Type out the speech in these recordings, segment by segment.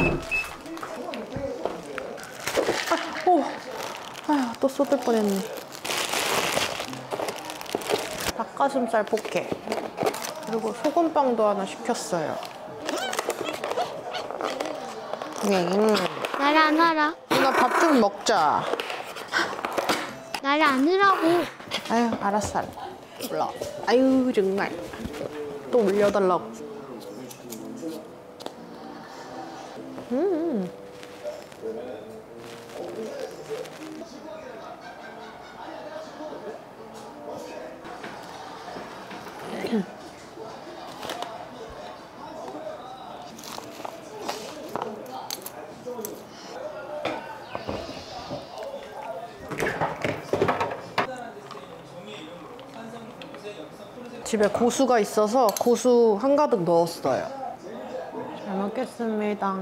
아휴, 또 쏟을 뻔했네. 닭가슴살 포케. 그리고 소금빵도 하나 시켰어요. 날 안 알아. 누나 밥 좀 먹자. 날 안으라고. 아유, 알았어. 몰라. 아유, 정말. 또 물려달라고. 집에 고수가 있어서 고수 한가득 넣었어요. 잘 먹겠습니다.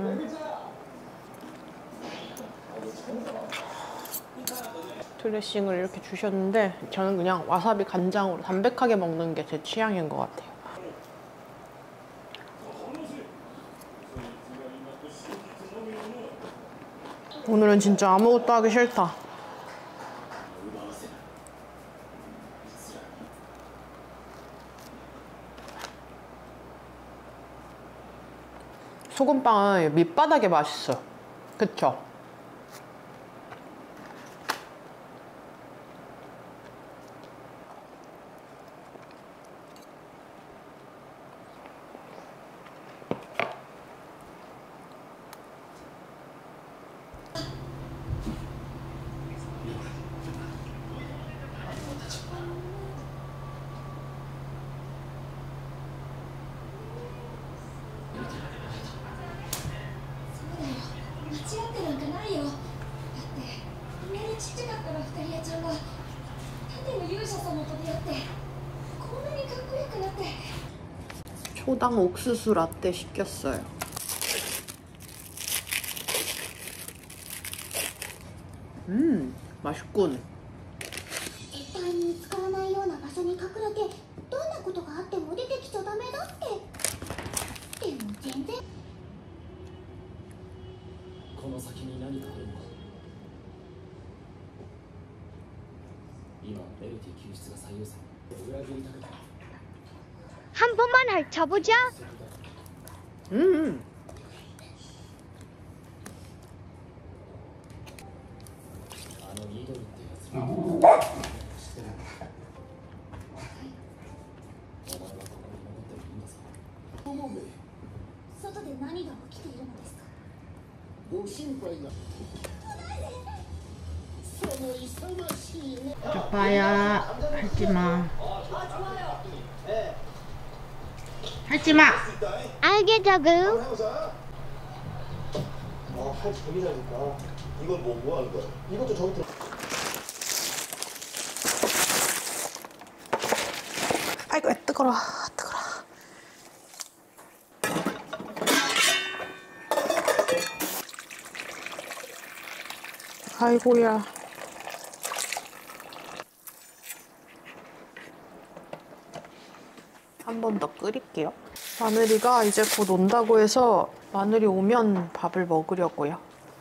드레싱을 이렇게 주셨는데 저는 그냥 와사비 간장으로 담백하게 먹는 게 제 취향인 것 같아요. 오늘은 진짜 아무것도 하기 싫다. 소금빵은 밑바닥에 맛있어. 그쵸? 초당 옥수수 라떼 시켰어요. 맛있군. 한 번만 핥아보자. 아빠야, 하지마. 하지마. 알겠다구. 할 재미나니까. 이건 뭐 하는 거야? 이것도 저기 들어. 아이고, 뜨거워. 뜨거워. 아이고야. 한 번 더 끓일게요. 마늘이가 이제 곧 온다고 해서 마늘이 오면 밥을 먹으려고요.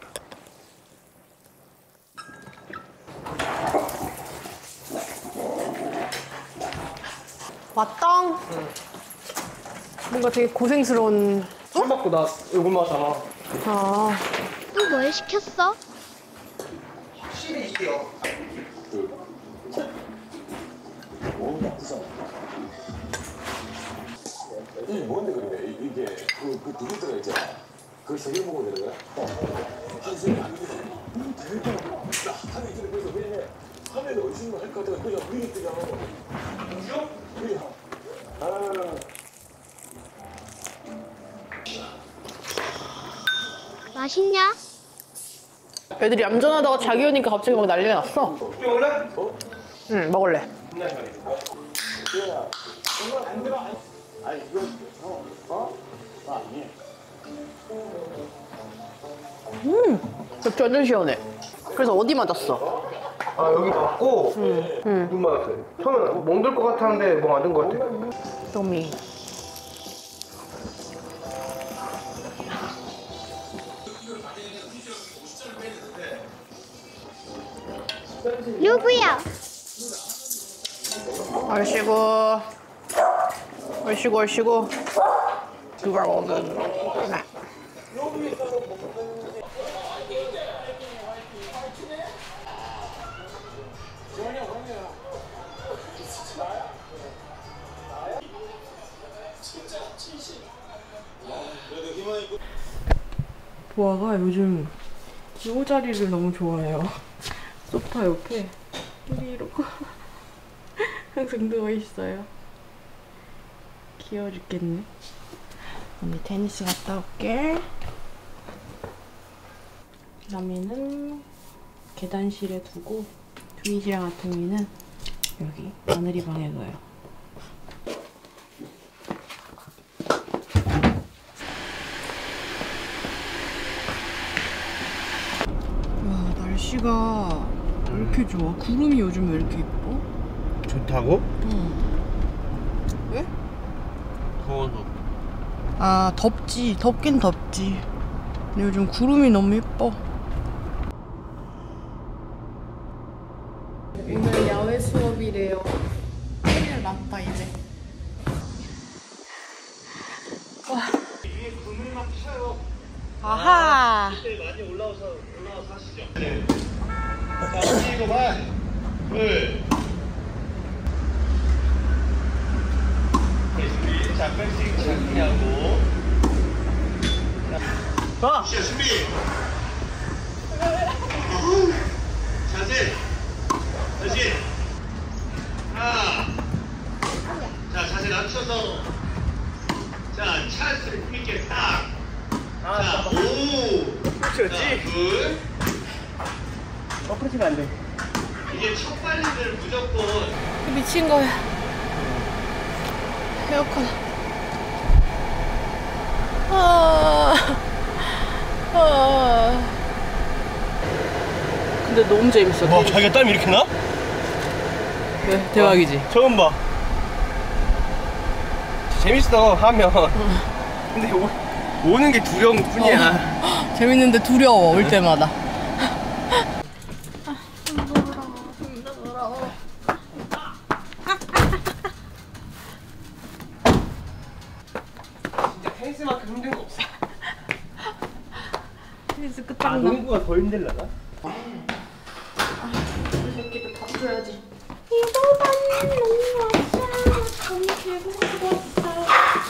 왔당? 뭔가 되게 고생스러운. 술 먹고 나 요금 하잖아. 아, 또 뭘 시켰어? 확실히 이게요. 이게 뭔데 그래? 이게 그 디귿자가 있잖아. 그걸 세 개 먹어야 되는 거야? 한숨이 안 돼. 나 하늘 이틀에 그래서 왜냐면 하늘에 의심을 할 것 같아. 그냥 위에 그냥. 그죠? 그래. 맛있냐? 애들이 얌전하다가 자기 오니까 갑자기 막 난리가 났어. 먹을래? 응, 먹을래. 아니 이거 아니. 맥주 완전 시원해. 그래서 어디 맞았어? 아 여기 맞고 눈 맞았어요. 처음엔 멍들 것 같았는데 뭐 안 든 것 같아. 또미. 누구야? 얼씨구. 얼씨구, 얼씨구. 누가 먹었나? 보아가 요즘 이 자리를 너무 좋아해요. 소파 옆에 여기 이러고 항상 누워 있어요. 귀여워 죽겠네. 언니 테니스 갔다 올게. 라미는 계단실에 두고 두이지랑 아토미는 여기 마늘이 방에 둬요. 와, 날씨가 왜 이렇게 좋아? 구름이 요즘 왜 이렇게 예뻐? 좋다고? 응. 왜? 더워서. 아, 덥지. 덥긴 덥지. 근데 요즘 구름이 너무 예뻐. 오늘 야외 수업이래요. 큰일 났다 이제. 와. 이게 구름만 타요. 아하. 그때 많이 올라와서 하시죠. 네. 자, 이거 봐. 둘. 준비. 자, 백스윙 착히 하고. 자, 준비. 자세. 다시. 하나. 자, 자세 낮춰서. 자, 찬스를 힘있게 딱. 자, 오. 그렇지. 자, 둘. 그렇지가 안 돼. 이게 첫 발리들 무조건. 미친 거야. 에어컨. 근데 너무 재밌어. 와, 자기가 땀이 이렇게 나? 네, 대박이지. 처음 봐. 재밌어 하면. 근데 오는 게 두려운 뿐이야. 재밌는데 두려워 올 때마다. 진짜 테니스만큼 힘든 거 없어. 테니스 아, 끝장나. 농구가 더 힘들려나? 우리 새끼들 밥 줘야지. 이거만 왔어. 너무 배고팠어.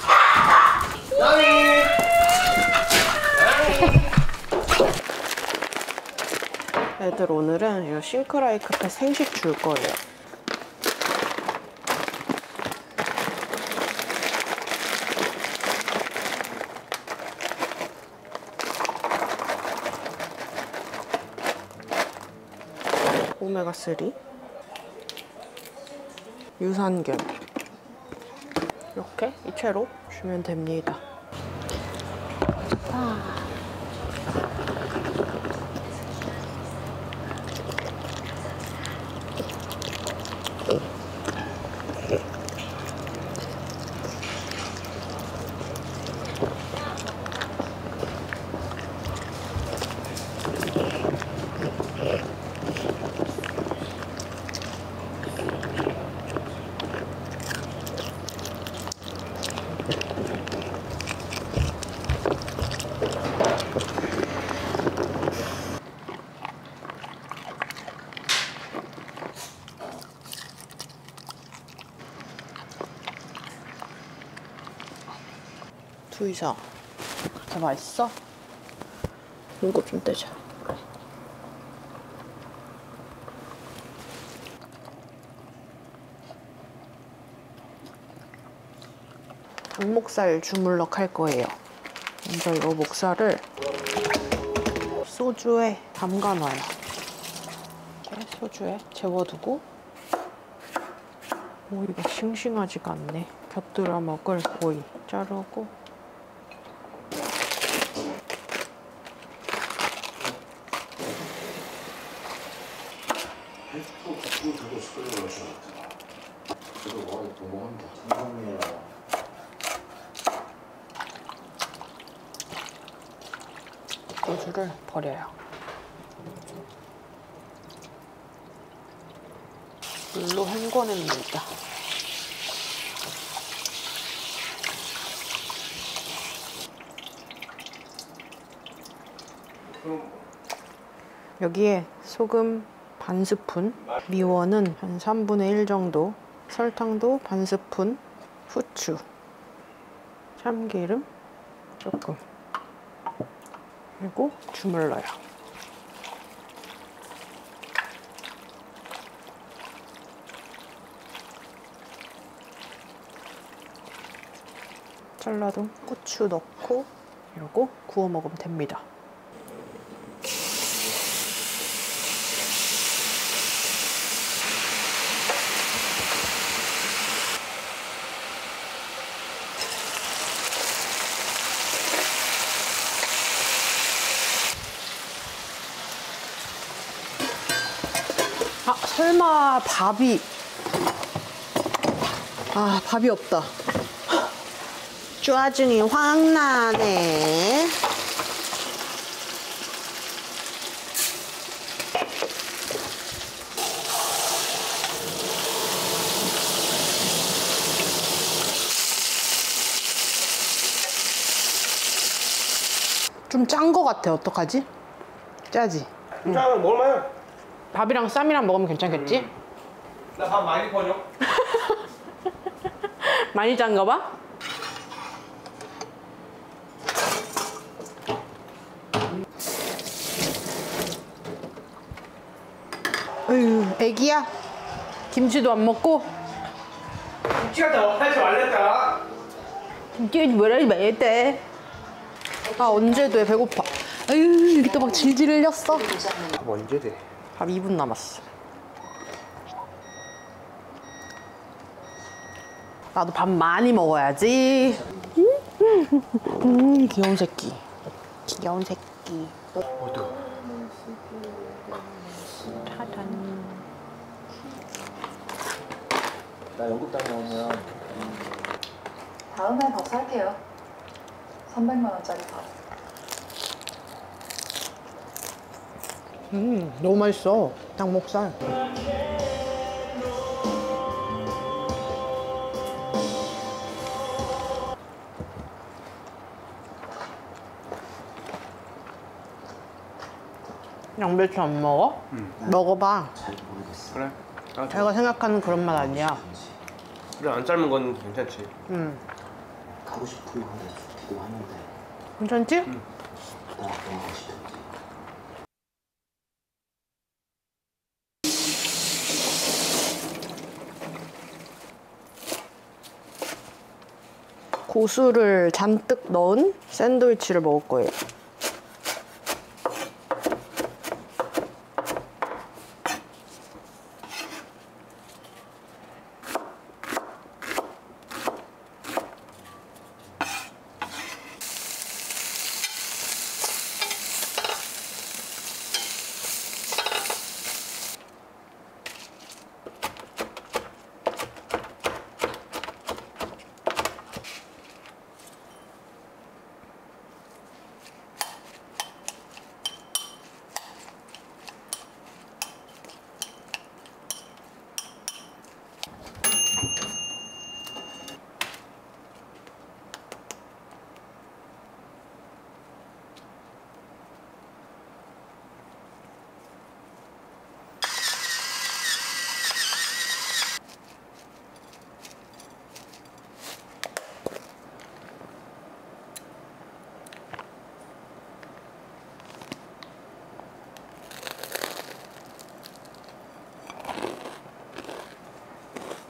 애들 오늘은 이 싱크라이 카페 생식 줄 거예요. 오메가3 유산균 이렇게 이 채로 주면 됩니다. 두이사 다 맛있어? 이거 좀 떼자. 닭목살 주물럭 할 거예요. 먼저 이 목살을 소주에 담가놔요. 이렇게 소주에 재워두고 오이가 싱싱하지가 않네. 곁들여 먹을 오이 자르고 소주를 버려요. 물로 헹궈냅니다. 여기에 소금 반 스푼, 미원은 한 3분의 1 정도, 설탕도 반 스푼, 후추, 참기름 조금, 그리고 주물러요. 잘라둔 고추 넣고 이러고 구워 먹으면 됩니다. 아, 설마 밥이... 아, 밥이 없다. 짜증이 확 나네. 좀 짠 거 같아. 어떡하지? 짜지? 짠 먹을만해. 밥이랑 쌈이랑 먹으면 괜찮겠지? 나 밥 많이 퍼줘. 많이 짠가 봐? 어휴, 애기야? 김치도 안 먹고? 김치가 더 하지 말랬다. 김치 뭐라 해야 돼? 아, 언제 돼? 배고파. 아유, 여기 또 막 질질 흘렸어. 밥 언제 돼? 밥 2분 남았어. 나도 밥 많이 먹어야지. 귀여운 새끼. 귀여운 새끼. 어떡해. 짜잔. 나 영국 다녀오면 다음에 더 살게요. 300만 원짜리 밥. 너무 맛있어. 닭목살. 양배추 안 먹어? 먹어봐. 그래. 아, 자기가 생각하는 그런 맛 아니야. 그래 안 삶은 건 괜찮지. 가고 싶은 건데 기도 하는데 괜찮지? 나 너무 싶은지. 고수를 잔뜩 넣은 샌드위치를 먹을 거예요.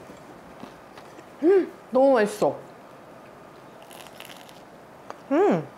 너무 맛있어.